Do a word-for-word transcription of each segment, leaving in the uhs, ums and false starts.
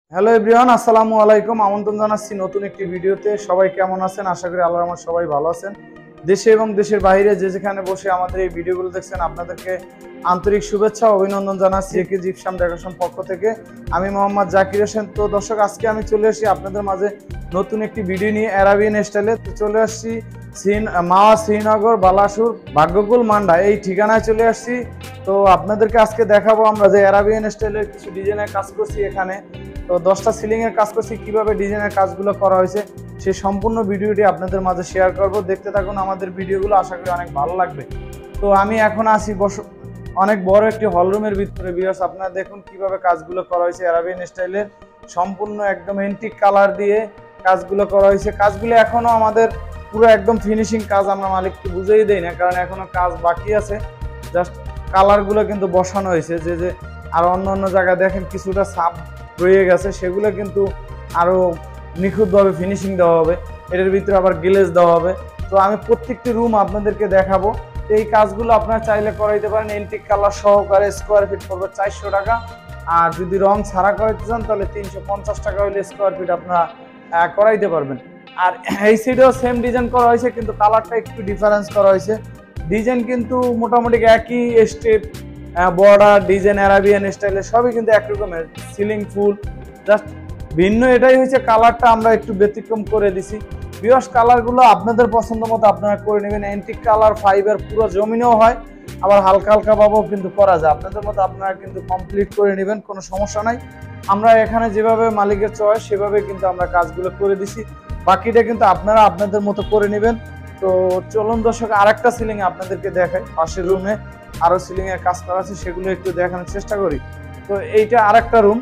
Hello everyone, আসসালামু আলাইকুম। আমন্ত্রণ জানাচ্ছি নতুন একটি ভিডিওতে। সবাই কেমন আছেন? আশা করি আল্লাহর রহমতে সবাই ভালো আছেন। দেশে এবং দেশের বাইরে যে যেখানে বসে আমাদের এই ভিডিওগুলো দেখছেন, আপনাদেরকে আন্তরিক শুভেচ্ছা ও অভিনন্দন জানাচ্ছি জাকির জিপসাম ডেকোরেশন পক্ষ থেকে। আমি মোহাম্মদ জাকির হোসেন। তো দর্শক, আজকে আমি চলে আসি আপনাদের মাঝে নতুন একটি ভিডিও নিয়ে অ্যারাবিয়ান স্টাইলে। তো চলে আসছি মাওয়া শ্রীনগর বালাসুর ভাগ্যকুল মান্ডা এই ঠিকানায় চলে আসছি। তো আপনাদেরকে আজকে দেখাবো আমরা যে অ্যারাবিয়ান স্টাইলের কিছু ডিজাইনের কাজ করছি এখানে। তো দশটা সিলিং এর কাজ করছি, কিভাবে ডিজাইনের কাজগুলো করা হয়েছে সেই সম্পূর্ণ ভিডিওটি আপনাদের মাঝে শেয়ার করব। দেখতে থাকুন আমাদের ভিডিওগুলো, আশা করি অনেক ভালো লাগবে। তো আমি এখন আসি বস অনেক বড় একটি হলরুমের ভিতরে। ভিউয়ার্স, আপনারা দেখুন কিভাবে কাজগুলো করা হয়েছে অ্যারাবিয়ান স্টাইলের, সম্পূর্ণ একদম এন্টিক কালার দিয়ে কাজগুলো করা হয়েছে। কাজগুলো এখনো আমাদের পুরো একদম ফিনিশিং কাজ, আমরা মালিককে বুঝেই দেই না, কারণ এখনো কাজ বাকি আছে। জাস্ট কালারগুলো কিন্তু বসানো হয়েছে, যে যে আর অন্য অন্য জায়গায় দেখেন কিছুটা সাপ রয়ে গেছে, সেগুলো কিন্তু আরও নিখুঁতভাবে ফিনিশিং দেওয়া হবে। এটার ভিতরে আবার গ্লেজ দেওয়া হবে। তো আমি প্রত্যেকটি রুম আপনাদেরকে দেখাবো। এই কাজগুলো আপনারা চাইলে করাইতে পারেন এন্টিক কালার সহকারে। স্কোয়ার ফিট পড়বে চারশো টাকা, আর যদি রং ছাড়া করাইতে চান তাহলে তিনশো পঞ্চাশ টাকা হলে স্কোয়ার ফিট আপনারা করাইতে পারবেন। আর এই সাইডেও সেম ডিজাইন করা হয়েছে, কিন্তু কালারটা একটু ডিফারেন্স করা হয়েছে। ডিজাইন কিন্তু মোটামুটি একই স্টেপ, বর্ডার ডিজাইন অ্যারাবিয়ান স্টাইলে সবই কিন্তু একরকমের। সিলিং ফুল জাস্ট ভিন্ন, এটাই হচ্ছে কালারটা আমরা একটু ব্যতিক্রম করে দিছি। ভিউয়ার্স, কালারগুলো আপনাদের পছন্দ মতো আপনারা করে নেবেন। অ্যান্টিক কালার ফাইবার পুরো জমিনেও হয়, আবার হালকা হালকা ভাবেও কিন্তু করা যায়। আপনাদের মতো আপনারা কিন্তু কমপ্লিট করে নেবেন, কোনো সমস্যা নাই। আমরা এখানে যেভাবে মালিকের চয়েস সেভাবে কিন্তু আমরা কাজগুলো করে দিছি। বাকিটা কিন্তু আপনারা আপনাদের মতো করে নেবেন। তো চলুন দর্শক, আর একটা সিলিং আপনাদেরকে দেখাই। পাশের রুমে আরো সিলিং এর কাজ করা আছে, সেগুলো একটু দেখানোর চেষ্টা করি। তো এইটা আরেকটা রুম,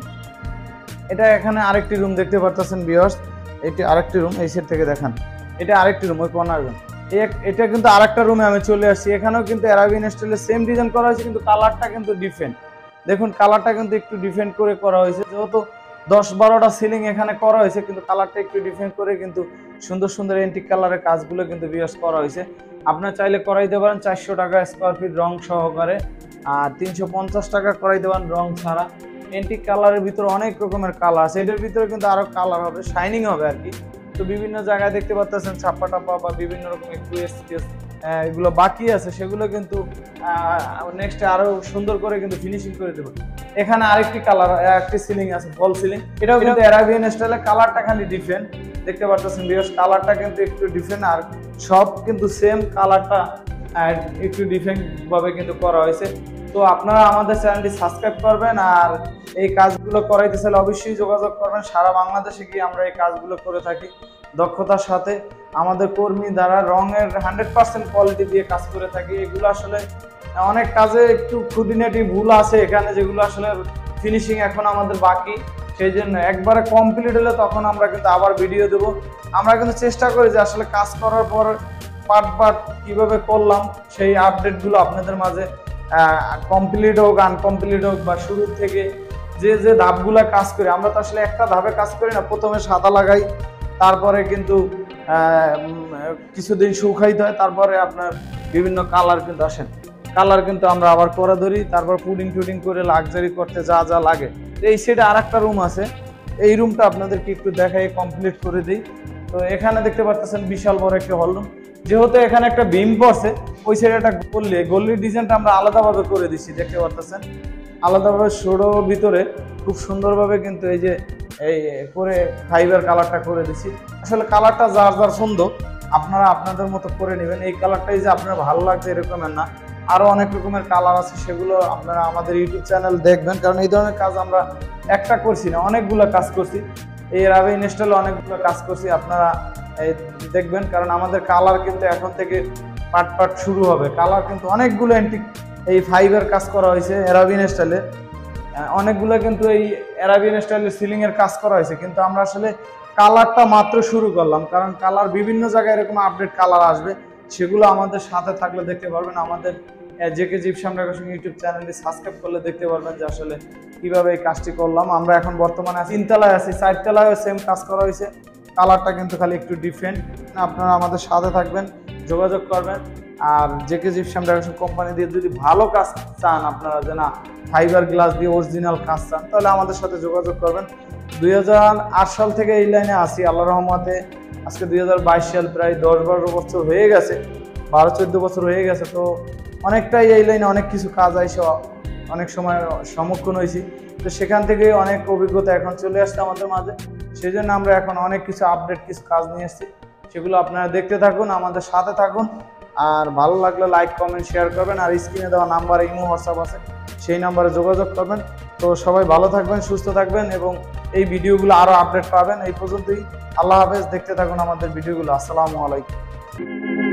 এটা এখানে আরেকটি রুম দেখতে পারতেছেন ভিউয়ার্স। এটি আরেকটি রুম, এই সাইড থেকে দেখান। এটা আরেকটি রুম, ওই কর্নার রুম। এটা কিন্তু আরেকটা রুমে আমি চলে আসছি। এখানেও কিন্তু অ্যারাবিয়ান স্টাইলে সেম ডিজাইন করা হয়েছে, কিন্তু কালারটা কিন্তু ডিফারেন্ট। দেখুন কালারটা কিন্তু একটু ডিফারেন্ট করে করা হয়েছে। যেহেতু দশ বারোটা সিলিং এখানে করা হয়েছে, কিন্তু কালারটা একটু ডিফারেন্ট করে কিন্তু সুন্দর সুন্দর এন্টিক কালারের কাজগুলো কিন্তু ভিউয়ার্স করা হয়েছে। আপনারা চাইলে করাইতে পারেন চারশো টাকা স্কোয়ার ফিট রং সহকারে, আর তিনশো পঞ্চাশ টাকা করাইতে পারেন রং ছাড়া। এন্টিক কালারের ভিতরে অনেক রকমের কালার আছে, এটার ভিতরে কিন্তু আরো কালার হবে, শাইনিং হবে আর কি। তো বিভিন্ন জায়গায় দেখতে পাচ্ছেন ছাপ্পা টাপ্পা বা বিভিন্ন রকম একটু স্কেচ এগুলো বাকি আছে, সেগুলো কিন্তু নেক্সট আরো সুন্দর করে কিন্তু ফিনিশিং করে দেবো। এখানে আরেকটি কালার, একটি সিলিং আছে ফল সিলিং, এটাও কিন্তু অ্যারাবিয়ান স্টাইলে। কালারটা খালি ডিফারেন্ট দেখতে পাচ্ছেন ভিউয়ার্স, কালারটা কিন্তু একটু ডিফারেন্ট, আর সব কিন্তু সেম কালারটা একটু ডিফারেন্ট ভাবে কিন্তু করা হয়েছে। তো আপনারা আমাদের চ্যানেলটি সাবস্ক্রাইব করবেন, আর এই কাজগুলো করাইতে চাইলে অবশ্যই যোগাযোগ করবেন। সারা বাংলাদেশে গিয়ে আমরা এই কাজগুলো করে থাকি দক্ষতার সাথে। আমাদের কর্মী দ্বারা রঙের হান্ড্রেড পার্সেন্ট কোয়ালিটি দিয়ে কাজ করে থাকি। এগুলো আসলে অনেক কাজে একটু খুঁটিনাটি ভুল আছে এখানে, যেগুলো আসলে ফিনিশিং এখন আমাদের বাকি। সেই জন্য একবারে কমপ্লিট হলে তখন আমরা কিন্তু আবার ভিডিও দেবো। আমরা কিন্তু চেষ্টা করি যে আসলে কাজ করার পর পার্ট পার্ট কীভাবে করলাম সেই আপডেটগুলো আপনাদের মাঝে, কমপ্লিট হোক আনকমপ্লিট হোক বা শুরু থেকে যে যে ধাপগুলো কাজ করি, আমরা তো আসলে একটা ধাপে কাজ করি না। প্রথমে সাদা লাগাই, তারপরে কিন্তু কিছুদিন শুকাইতে হয়, তারপরে আপনার বিভিন্ন কালার কিন্তু আসেন, কালার কিন্তু আমরা আবার করে ধরি, তারপর পুডিং টুডিং করে লাক্সারি করতে যা যা লাগে। এই সাইডে আর একটা রুম আছে, এই রুমটা আপনাদেরকে একটু দেখাই কমপ্লিট করে দিই। তো এখানে দেখতে পাচ্ছেন বিশাল বড় একটা হল রুম। যেহেতু এখানে একটা বিম পড়ছে, ওই সাইডে একটা গল্লি, গল্লির ডিজাইনটা আমরা আলাদাভাবে করে দিচ্ছি, দেখতে পাচ্ছেন আলাদাভাবে সরোর ভিতরে খুব সুন্দরভাবে কিন্তু এই যে এই করে ফাইবার কালারটা করে দিচ্ছি। আসলে কালারটা যার যার সুন্দর, আপনারা আপনাদের মতো করে নেবেন। এই কালারটাই যে আপনার ভালো লাগছে এরকমের না, আরও অনেক রকমের কালার আছে, সেগুলো আপনারা আমাদের ইউটিউব চ্যানেল দেখবেন, কারণ এই ধরনের কাজ আমরা একটা করছি না, অনেকগুলো কাজ করছি। এই অ্যারাবিয়ান স্টাইলে অনেকগুলো কাজ করছি, আপনারা দেখবেন, কারণ আমাদের কালার কিন্তু এখন থেকে পার্ট পার্ট শুরু হবে। কালার কিন্তু অনেকগুলো এন্টিক এই ফাইবার কাজ করা হয়েছে অ্যারাবিয়ান স্টাইলে, অনেকগুলো কিন্তু এই অ্যারাবিয়ান স্টাইলের সিলিং এর কাজ করা হয়েছে। কিন্তু আমরা আসলে কালারটা মাত্র শুরু করলাম, কারণ কালার বিভিন্ন জায়গায় এরকম আপডেট কালার আসবে, সেগুলো আমাদের সাথে থাকলে দেখতে পারবেন। আমাদের জেকে জিপসাম ডেকোরেশন ইউটিউব চ্যানেলটি সাবস্ক্রাইব করলে দেখতে পারবেন যে আসলে কিভাবে এই কাজটি করলাম। আমরা এখন বর্তমানে তিনতলায় আছি, চারতলায় সেম কাজ করা হয়েছে, কালারটা কিন্তু খালি একটু ডিফারেন্ট। আপনারা আমাদের সাথে থাকবেন, যোগাযোগ করবেন। আর জেকে জিপসাম ডেকোরেশন কোম্পানি দিয়ে যদি ভালো কাজ চান আপনারা, যে না ফাইবার গ্লাস দিয়ে অরিজিনাল কাজ চান, তাহলে আমাদের সাথে যোগাযোগ করবেন। দুই হাজার আট সাল থেকে এই লাইনে আসি, আল্লাহ রহমতে আজকে দুই হাজার বাইশ সাল, প্রায় দশ বারো বছর হয়ে গেছে, বারো চোদ্দ বছর হয়ে গেছে। তো অনেকটাই এই লাইনে অনেক কিছু কাজ আইসে অনেক সময় সম্মুখীন হয়েছি, তো সেখান থেকে অনেক অভিজ্ঞতা এখন চলে আসছে আমাদের মাঝে। সেই জন্য আমরা এখন অনেক কিছু আপডেট কিছু কাজ নিয়ে এসেছি, সেগুলো আপনারা দেখতে থাকুন, আমাদের সাথে থাকুন। আর ভালো লাগলে লাইক কমেন্ট শেয়ার করবেন। আর স্ক্রিনে দেওয়া নাম্বারে ইমো হোয়াটসঅ্যাপ আছে, সেই নাম্বারে যোগাযোগ করবেন। তো সবাই ভালো থাকবেন, সুস্থ থাকবেন এবং এই ভিডিওগুলো আরও আপডেট পাবেন। এই পর্যন্তই, আল্লাহ হাফেজ। দেখতে থাকুন আমাদের ভিডিওগুলো। আসসালামু আলাইকুম।